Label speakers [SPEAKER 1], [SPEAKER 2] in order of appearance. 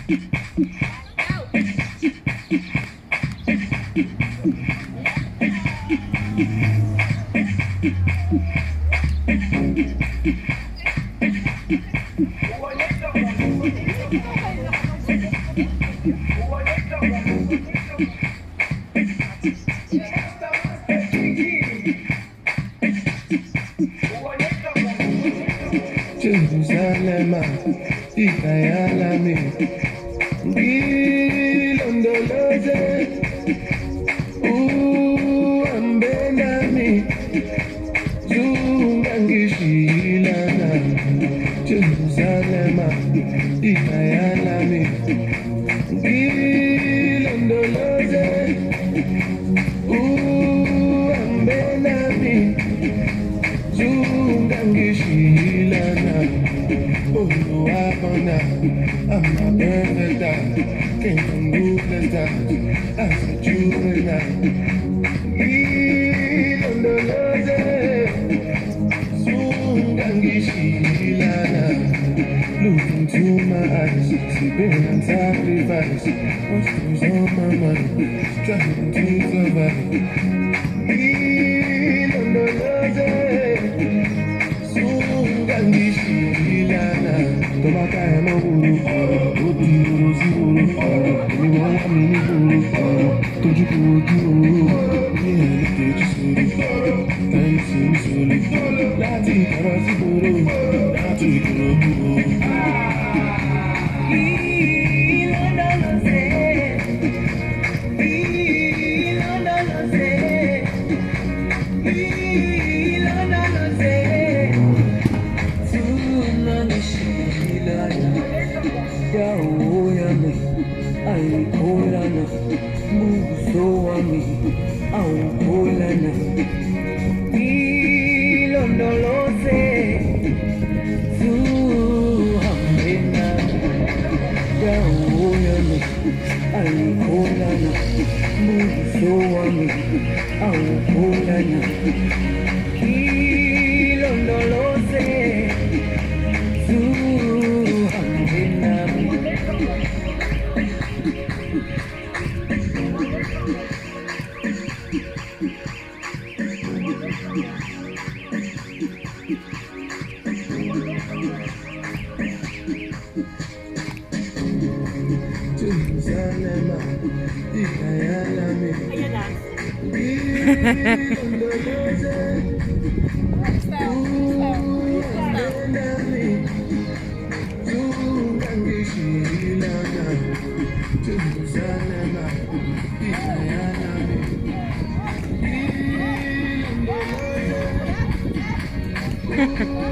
[SPEAKER 1] Jerusalem, Ikayalami, Gilondoloze, Ambenami, Zungangishilana, Jerusalem, Ikayalami, Gilondoloze, Ambenami, Zungangishilana. Oh, I'm a burner, came from ruthless times as a juvenile. On the Lord, Sungangishilana, looking to my eyes, sleeping and sacrifice. What's goes on my mind, trying to survive. On the Lord, Sungangishilana. Tobacco and a wood, what do you see? You want me to do? You
[SPEAKER 2] Ha ha ha.